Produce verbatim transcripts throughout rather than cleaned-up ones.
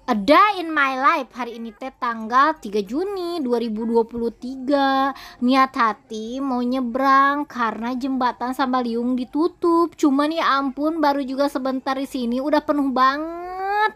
A Day in My Life. Hari ini teh tanggal tiga Juni dua ribu dua puluh tiga. Niat hati mau nyebrang karena jembatan Sambaliung ditutup. Cuman ya ampun, baru juga sebentar di sini udah penuh banget.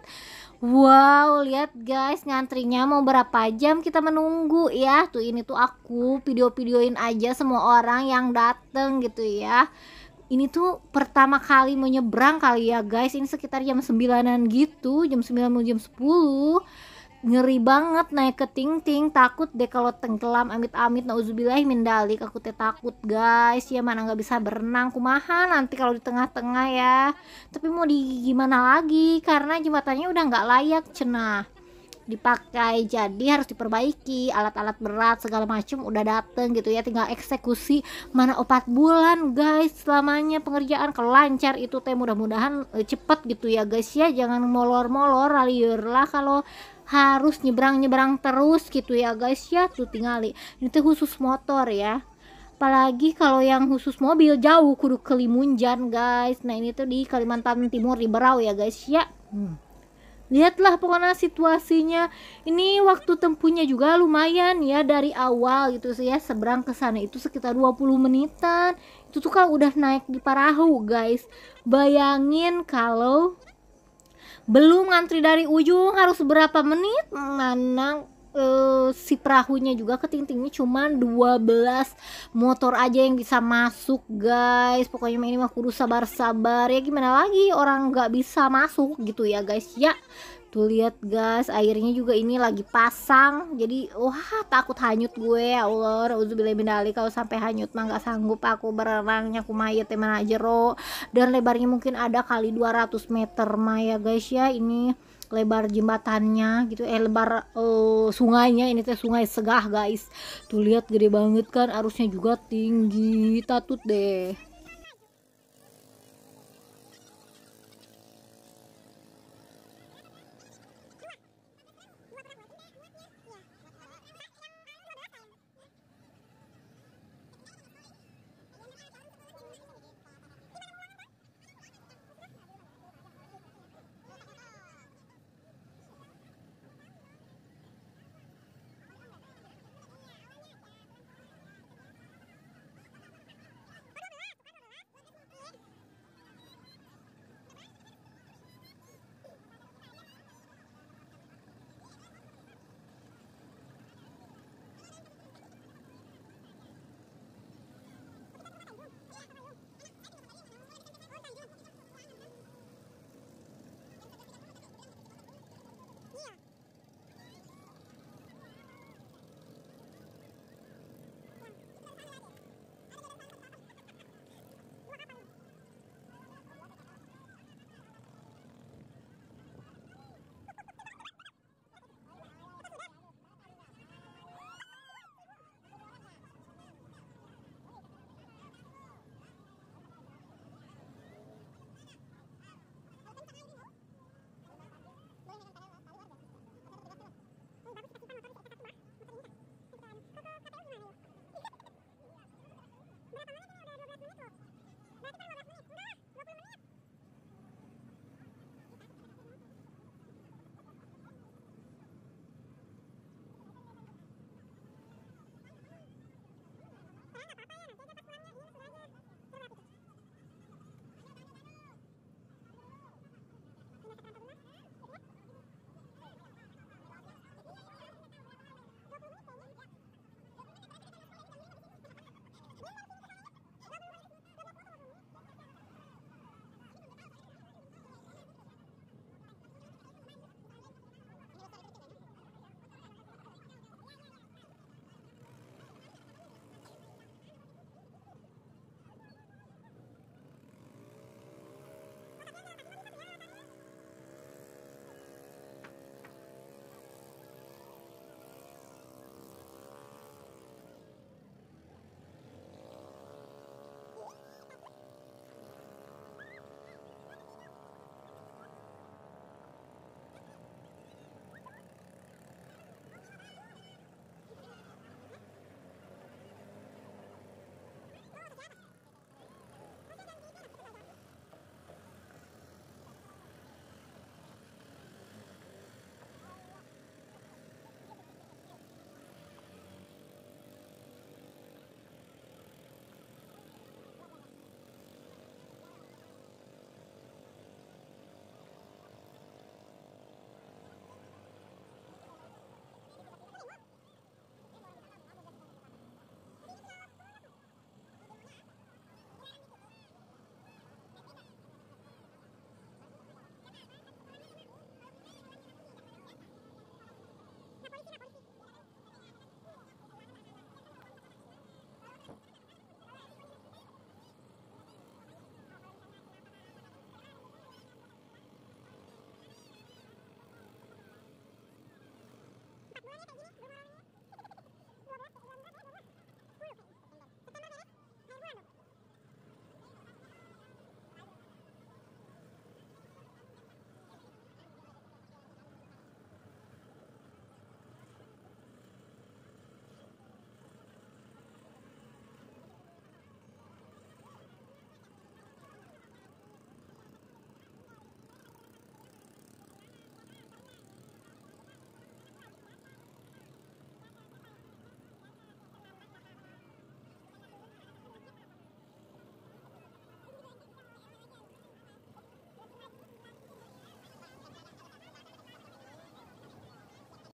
Wow, lihat guys, ngantrinya mau berapa jam kita menunggu ya. Tuh ini tuh aku video-videoin aja semua orang yang dateng gitu ya. Ini tuh pertama kali mau nyebrang kali ya guys. Ini sekitar jam sembilanan gitu, jam sembilan mau jam sepuluh. Ngeri banget naik ke ting-ting, takut deh kalau tenggelam, amit-amit nauzubillahi min dalik. Aku teh takut guys, ya mana nggak bisa berenang, kumaha nanti kalau di tengah-tengah ya. Tapi mau di gimana lagi, karena jembatannya udah nggak layak cenah dipakai, jadi harus diperbaiki. Alat-alat berat segala macam udah dateng gitu ya, tinggal eksekusi. Mana opat bulan guys selamanya pengerjaan, kalau lancar itu teh mudah-mudahan e, cepet gitu ya guys ya. Jangan molor-molor liur lah kalau harus nyebrang-nyebrang terus gitu ya guys ya. Tuh tingali ini tuh khusus motor ya, apalagi kalau yang khusus mobil jauh kudu ke Limunjan guys. Nah ini tuh di Kalimantan Timur di Berau ya guys ya. hmm. Lihatlah pokoknya situasinya. Ini waktu tempuhnya juga lumayan ya, dari awal gitu sih ya, seberang ke sana itu sekitar dua puluh menitan. Itu tuh kan udah naik di perahu guys. Bayangin kalau belum ngantri dari ujung harus berapa menit. Mana eh, si perahunya juga ketingtingnya cuman dua belas motor aja yang bisa masuk guys. Pokoknya ini mah kudu sabar-sabar ya, gimana lagi orang nggak bisa masuk gitu ya guys ya. Tuh lihat guys, airnya juga ini lagi pasang, jadi wah takut hanyut gue ya Allah. Auzubillahi min dzalik, kalau sampai hanyut mah nggak sanggup aku berenangnya, kumaha teh mana jero. Dan lebarnya mungkin ada kali dua ratus meter mah ya guys ya. Ini lebar jembatannya gitu, eh lebar uh, sungainya, ini teh sungai Segah guys. Tuh lihat gede banget kan, arusnya juga tinggi, tatut deh.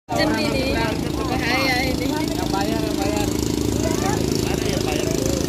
Dan ini bahaya ini. Yang bayar, yang bayar. Ada yang bayar.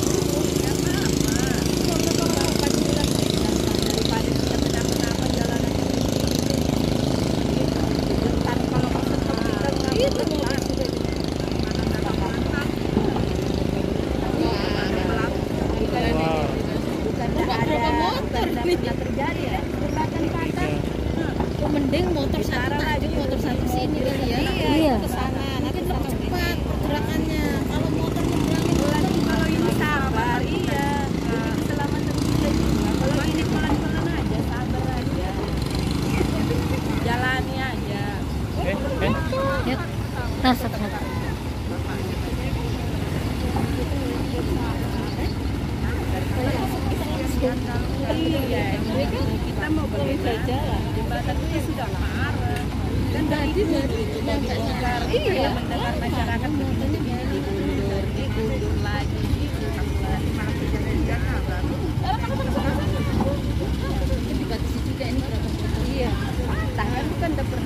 Terjadi ya, berbatan patah. Mending motor satu aja, motor satu sini kali ya. Iya. Ke sana, nanti lebih cepat pergerakannya. Kalau motor nyebrangin, kalau ini sabar, iya. Ini keselamatan kita juga. Kalau ini pelan-pelan aja, sabar aja. Jalani aja. Yuk. Nah, satu satu. Iya, kita mau bagaimana? Jembatan itu sudah parah. Dan tadi dari dibongkar, iya, mendengar masyarakat motornya diundur, diundur lagi, dibatasi juga ini berapa? Iya, tangan kan udah